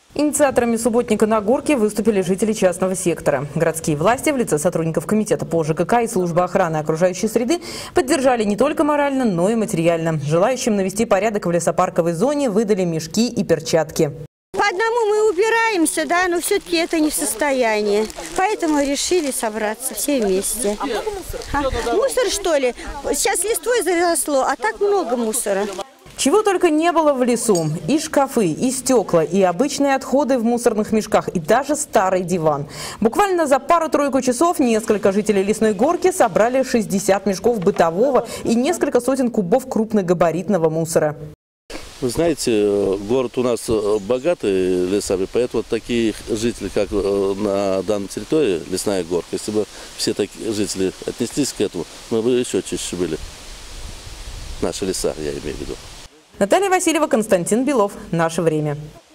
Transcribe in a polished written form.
Инициаторами субботника на Горке выступили жители частного сектора. Городские власти в лице сотрудников комитета по ЖКХ и службы охраны окружающей среды поддержали не только морально, но и материально. Желающим навести порядок в лесопарковой зоне выдали мешки и перчатки. По одному мы убираемся, да, но все-таки это не в состоянии. Поэтому решили собраться все вместе. А много мусора? Мусор, что ли? Сейчас листвой заросло, а так много мусора. Чего только не было в лесу. И шкафы, и стекла, и обычные отходы в мусорных мешках, и даже старый диван. Буквально за пару-тройку часов несколько жителей Лесной Горки собрали 60 мешков бытового и несколько сотен кубов крупногабаритного мусора. Вы знаете, город у нас богатый лесами, поэтому такие жители, как на данной территории, Лесная Горка, если бы все такие жители отнеслись к этому, мы бы еще чище были. Наши леса, я имею в виду. Наталья Васильева, Константин Белов. Наше время.